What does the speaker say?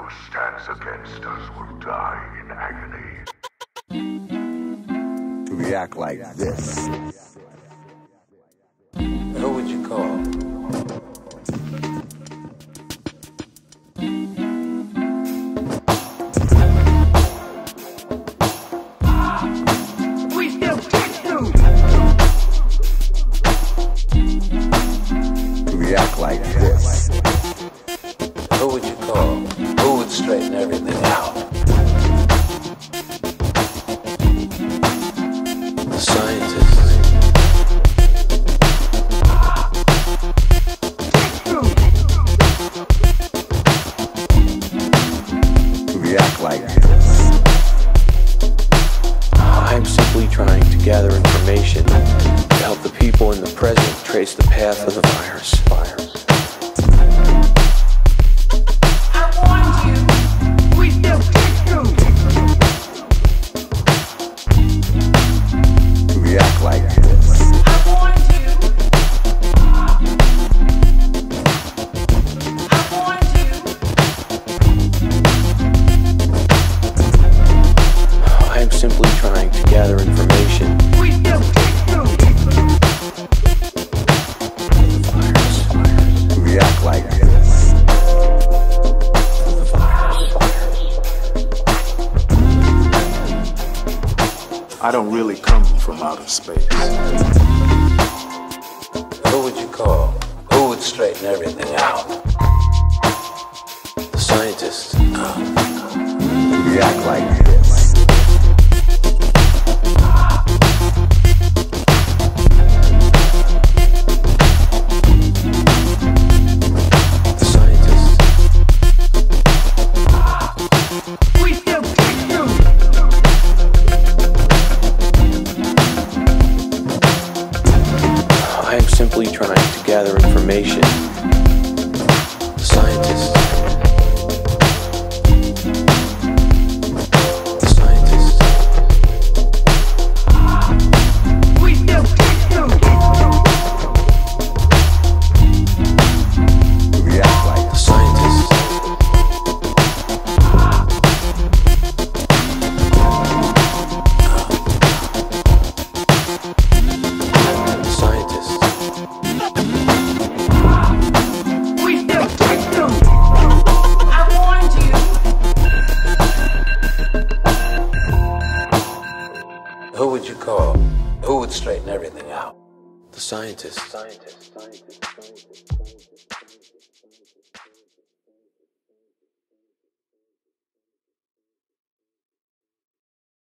who stands against us will die in agony. To react like this. Who would you call? We still get you! To react like this. Who would you call? Who would straighten everything out? The scientists. To react like this. I'm simply trying to gather information to help the people in the present trace the path of the virus. I warned you! We still get you! To react like this. I warned you! I warned you! I'm simply trying to gather information. We still get you! To react like this. I don't really come from outer space. Who would you call? Who would straighten everything out? The scientists. To react like this. The scientists. We still get you! I am simply trying to gather information. The scientists. The scientists. We still get you! To react like The scientists. The scientists. We still get you! I warned you! Who would you call? Who would straighten everything out? The scientists.